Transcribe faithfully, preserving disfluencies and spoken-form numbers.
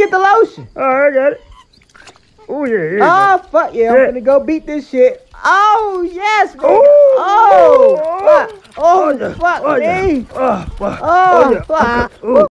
get the lotion. All right, I got it. Oh, yeah, here you Oh, fuck yeah. I'm Yeah. gonna go beat this shit. Oh, yes, man. Oh, Oh, oh, fuck. Oh, yeah. fuck Oh, yeah. me. Oh, fuck. Oh, yeah. fuck. Ooh.